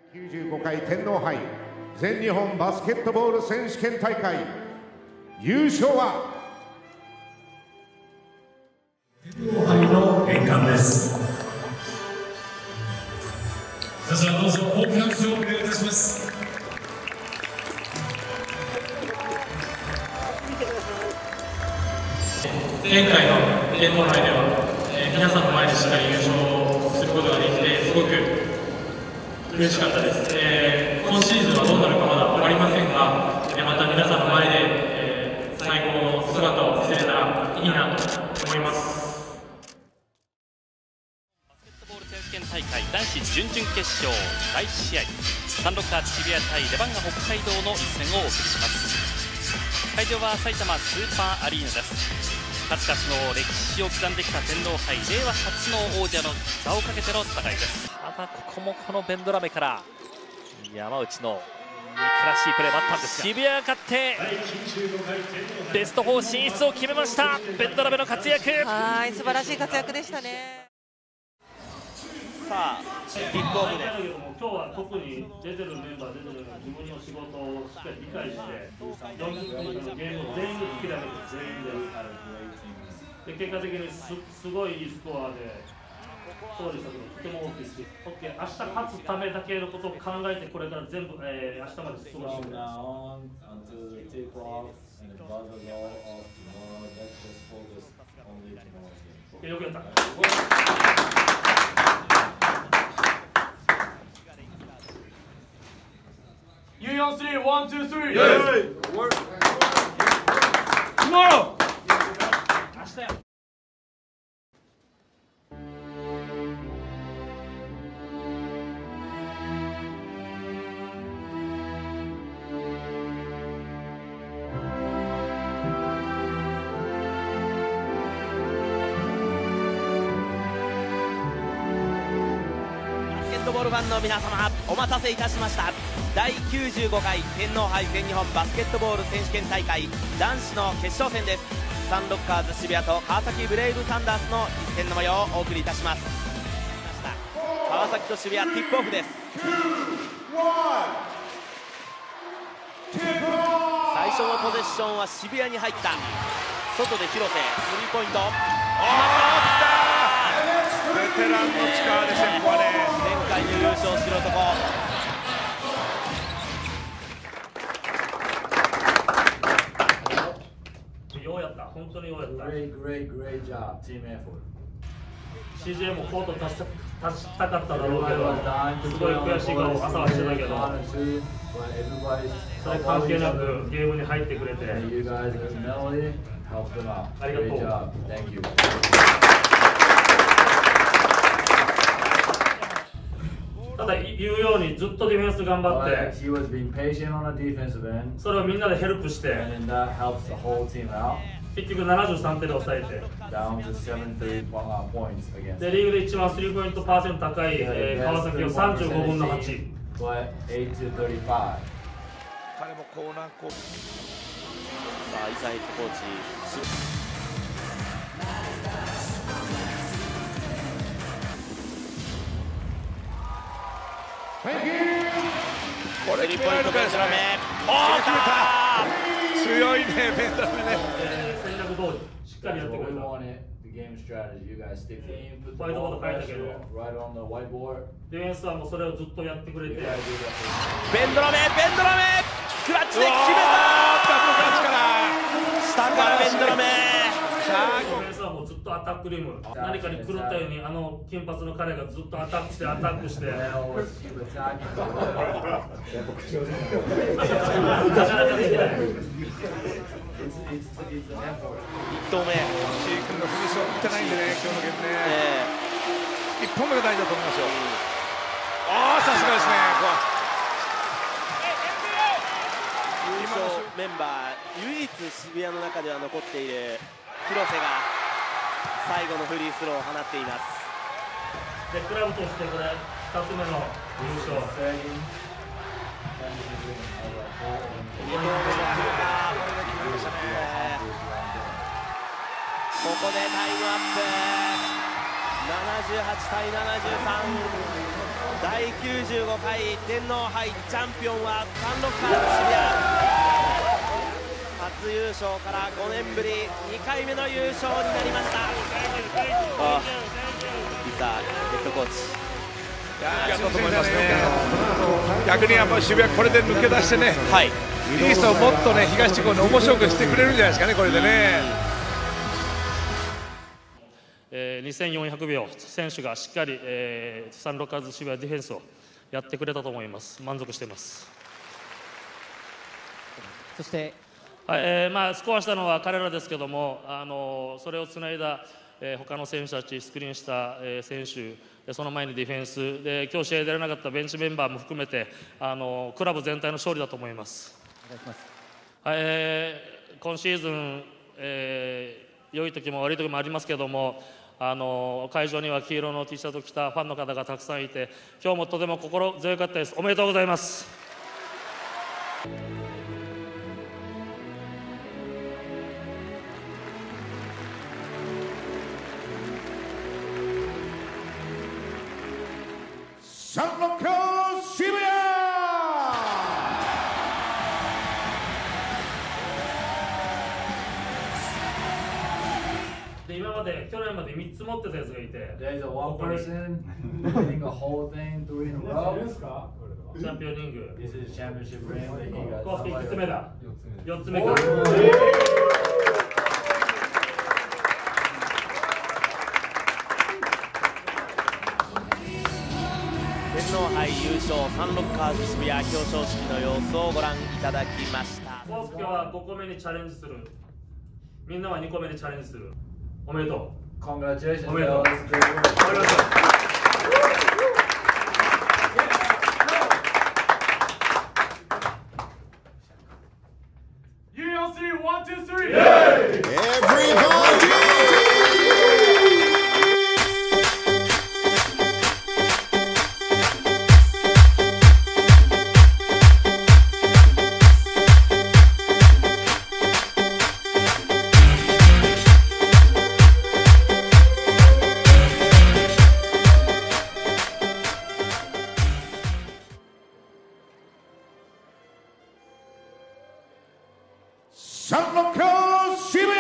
95回天皇杯全日本バスケットボール選手権大会優勝は天皇杯の返還です。皆さんどうぞ大きな拍手をお願いいたします。 前回の天皇杯では、皆さんの前でしっかり優勝することができてすごく嬉しかったです。今シーズンはどうなるかまだ分かりませんが、また皆さんの前で、最高の姿を見せれたらいいなと思います。 バスケットボール選手権大会男子準々決勝第1試合、サンロッカー渋谷対レバンガ北海道の一戦をお送りします。会場は埼玉スーパーアリーナです。数々の歴史を刻んできた天皇杯、令和初の王者の座をかけての戦いです。ただここもこのベンドラメから山内の憎らしいプレーもあったんですが、渋谷が勝ってベスト4進出を決めました。ベンドラメの活躍、 はい素晴らしい活躍でしたね。 さあキックオフです。 今日は特に出てるメンバー出てる自分の仕事をしっかり理解して40分のゲームを全員突き上げて全員で結果的にすごいいいスコアで勝利したことがとても大きいし、明日勝つためだけのことを考えてこれから全部、明日まで過ごしてよくやった。You on three, 1, 2, 3. Yay! Tomorrow. 明日や。 バスケットボールファンの皆様、お待たせいたしました。第95回天皇杯全日本バスケットボール選手権大会男子の決勝戦です。サンロッカーズ渋谷と川崎ブレイブサンダースの一戦の模様をお送りいたします。川崎と渋谷ティップオフです。最初のポゼッションは渋谷に入った。外で広瀬スリーポイント、 ベテランの力ですね、ここはね。 前回の優勝する男。 ようやった、本当にようやった。 Great job, team effort. CJ もコート立ちたかっただろうけど、すごい悔しい顔を朝はしてたけど、それ関係なくゲームに入ってくれて、ありがとう。ただ言うようにずっとディフェンス頑張って、それをみんなでヘルプして、結局73点で抑えて、でリーグで一番スリーポイントパーセント高い、川崎を35分の8。 彼もコーナーコーチ、さあ伊佐ヘッドコーチ。 これ決められるかですね。決めた。強いね、ベンダメね。 戦略通りしっかりやってくれた。ホワイトボード書いたけど、ディフェンスはもうそれをずっとやってくれて。 ベンドラメクラッチで決めた。下からベンドラメ。 ディフェンスはもうずっとアタックリム、何かに狂ったようにあの金髪の彼がずっとアタックして1投目、シュー君のフィニッシュを見てないんでね、今日のゲームね。1本目が大事だと思いますよ。さすがですね、ここは。 優勝メンバー唯一渋谷の中では残っている広瀬が最後のフリースローを放っています。 でクラブとしてこれ2つ目の優勝。 ここでタイムアップ。 対73、第95回天皇杯チャンピオンはサンロッカーズ渋谷、初優勝から5年ぶり2回目の優勝になりました。リサヘッドコーチ、 いやだと思いますね。逆にやっぱり渋谷これで抜け出してね、 はい、 イーストをもっとね東地区の面白くしてくれるんじゃないですかね、これでね。 2400秒選手がしっかり、サンロッカーズ渋谷ディフェンスをやってくれたと思います。満足しています。 そして、 スコアしたのは彼らですけども、それをつないだ、他の選手たち、スクリーンした、選手、その前にディフェンスで、今日試合出れなかったベンチメンバーも含めてクラブ全体の勝利だと思います。お願いします。今シーズン、良い時も悪い時もありますけども、会場には黄色の T シャツを着たファンの方がたくさんいて、今日もとても心強かったです。おめでとうございます。 サンロッカーズ渋谷。 今まで去年まで3つ持ってたやつがいて、 There's a one person winning a whole thing 3 in a row. チャンピオンリング、 This is championship ring that he got. コース1つ目だ、4つ目か。 天皇杯優勝サンロッカーズ渋谷表彰式の様子をご覧いただきました。 コースケは5個目にチャレンジする、みんなは2個目にチャレンジする。おめでとう。 Congratulations. おめでとう。 ULC 1, 2, 3. Everybody. San Lucas, Chile!